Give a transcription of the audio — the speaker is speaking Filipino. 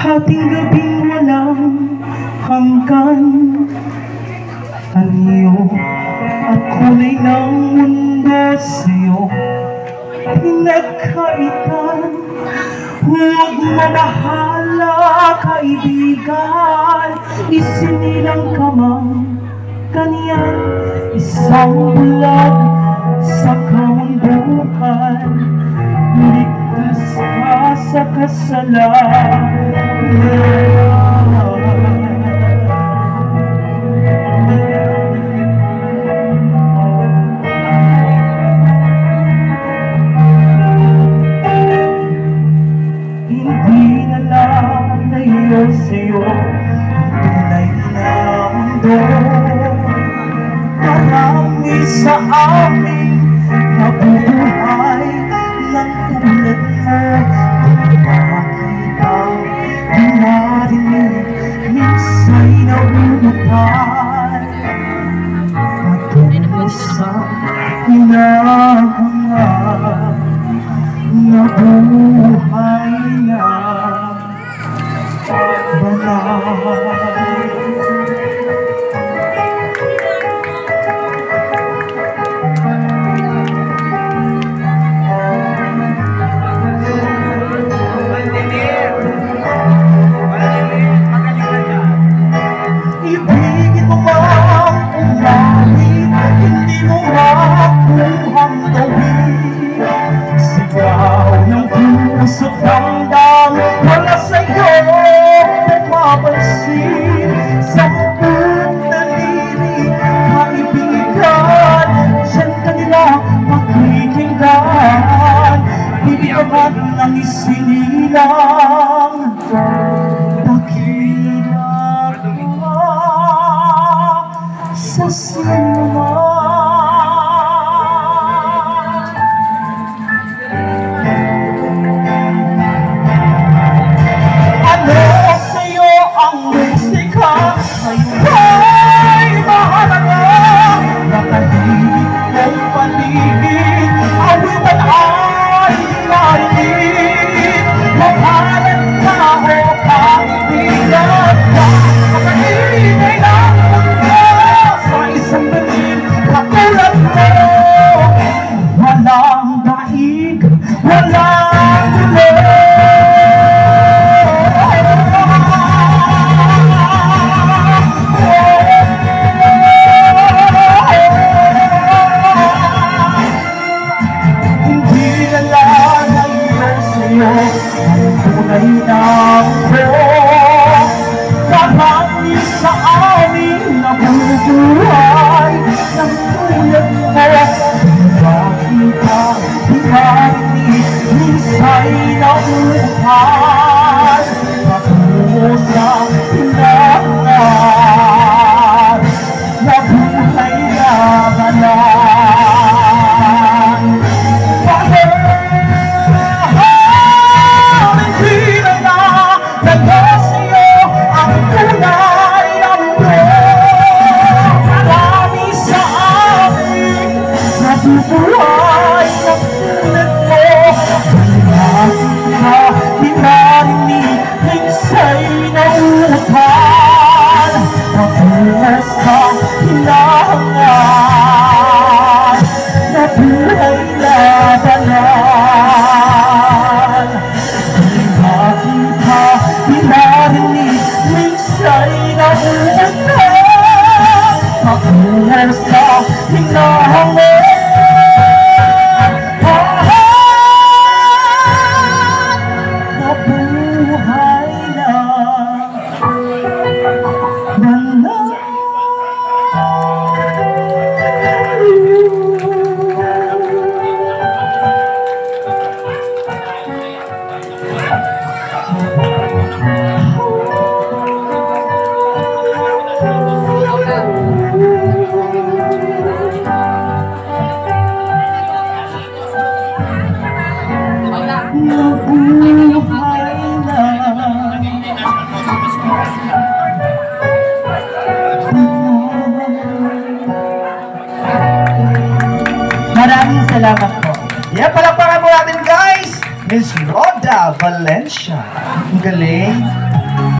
Hating gabing walang hanggan, anyo ang kulay ng mundo sa'yo pinagkaitan. Huwag mamahala, kaibigan, isinilang ka man ganyan. Isang bulag sa kamunduhan, ligtas ka sa kasalanan. Hindi na lang layo sa'yo ang tunay na mundo. Marami sa amin nabubuhay ng tulad mo. Makita, di narinig, minsa'y nabubuhay. Matungo sa hinahangad, nabuhay na banal. Ibigin mo mang umawit, hindi mo makuhang gawin. Sigaw ng puso't damdamin, wala sa'yo mapapansin. Sampung daliri, kaibigan, diyan ka nila makikinggan. Bibigyan ng isinilang dakila ka sa sinuman. Marami sa amin nabubuhay ng tulad mo. Makita, hingani, minsa'y nauuhan, patungo sa hinahangad, nabuhay na banal. Hindi na nagagawa sa'yo ang tunay na mundo. Marami sa amin nabubuhay ng tulad mo. Nakita, dinarinig, minsa'y nauuhan, patungo sa hinahangad, nabuhay na banal. Nakita, dinarinig, minsa'y nauuhan, patungo sa hinahangad, nabuhay na banal. Maraming salamat po. Yeah, palakpakan mo natin guys! Miss Rhoda Valencia. Ang galing.